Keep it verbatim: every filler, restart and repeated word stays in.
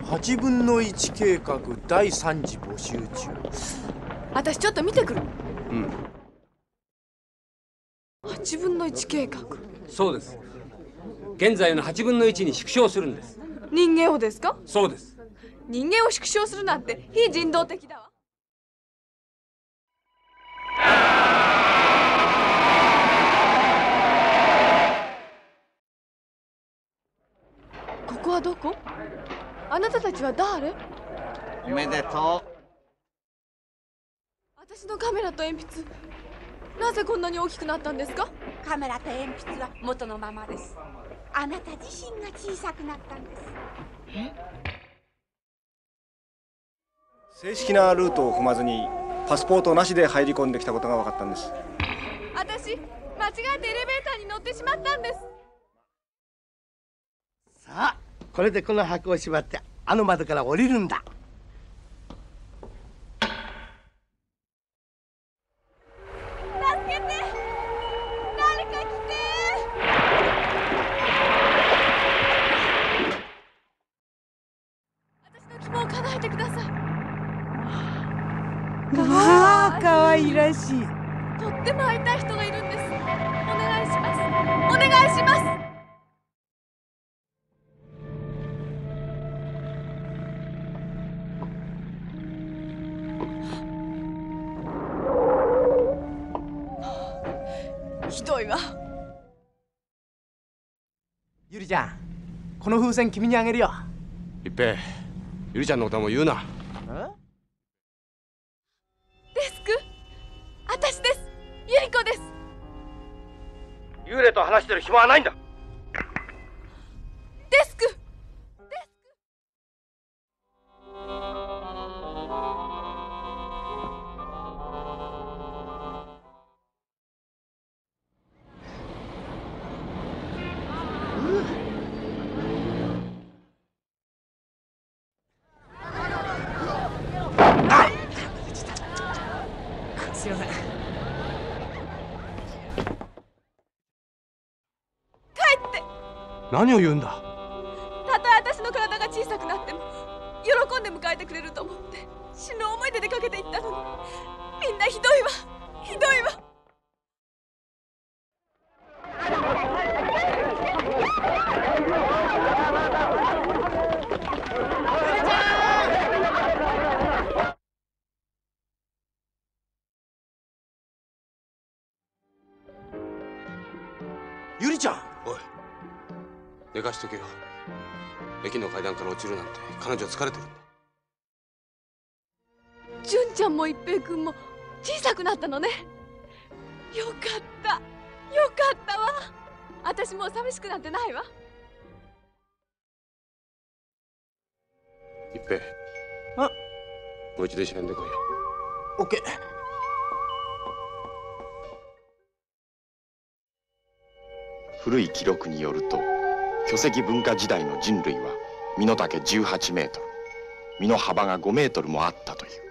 はちぶんのいち計画だいさん次募集中。 私ちょっと見てくる。 うん。 はちぶんのいち計画。 そうです。現在のはちぶんのいちに縮小するんです。 人間をですか？ そうです。 人間を縮小するなんて非人道的だわ。ここはどこ？あなたたちは誰？ おめでとう。 私のカメラと鉛筆、なぜこんなに大きくなったんですか？ カメラと鉛筆は元のままです。あなた自身が小さくなったんです。 正式なルートを踏まずにパスポートなしで入り込んできたことが分かったんです。 私、間違えてエレベーターに乗ってしまったんです。 さあ、これでこの箱を縛ってあの窓から降りるんだ。 助けて、誰か来て。私の希望を叶えてください。 ああ、可愛らしい。 とっても会いたい人がいるんです。お願いします。お願いします。ひどいわ。 ゆりちゃん、この風船君にあげるよ。 一平、ゆりちゃんのことはもう言うな。 デスク、私です。ゆり子です。 幽霊と話してる暇はないんだ。 デスク、デスク。 すいません。 何を言うんだ。 たとえ私の体が小さくなっても喜んで迎えてくれると思って死ぬ思いで出かけていったのに、みんなひどいわ、ひどいわ。 ゆりちゃん。 おい、寝かしとけよ。駅の階段から落ちるなんて彼女疲れてるんだ。 純ちゃんも一平君も小さくなったのね。よかった、よかったわ。私もう寂しくなんてないわ。 一平、 あ、 もう一度一緒に出てこいよ。 オッケー。 古い記録によると、巨石文化時代の人類は身の丈じゅうはちメートル、身の幅がごメートルもあったという。